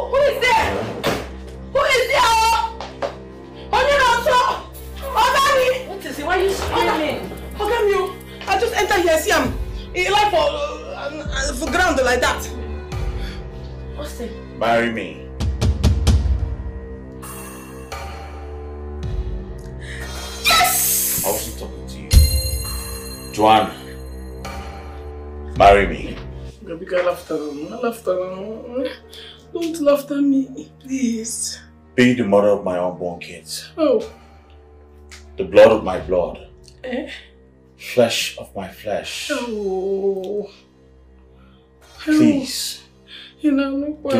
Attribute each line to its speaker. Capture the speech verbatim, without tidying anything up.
Speaker 1: Who is there? Who is there? Oh, you know so. Ogami.
Speaker 2: What is it? Why are you screaming?
Speaker 1: Ogami, I just enter here, see I'm in like for uh, for ground like that.
Speaker 2: What's it?
Speaker 3: Marry me.
Speaker 1: Yes!
Speaker 3: I wasn't talking to you. Joanne, marry me.
Speaker 1: Baby girl, laugh at him. Laugh at him. Don't laugh at me, please.
Speaker 3: Be the mother of my unborn kids.
Speaker 1: Oh.
Speaker 3: The blood of my blood.
Speaker 1: Eh?
Speaker 3: Flesh of my flesh.
Speaker 1: Oh.
Speaker 3: Please.
Speaker 1: You know,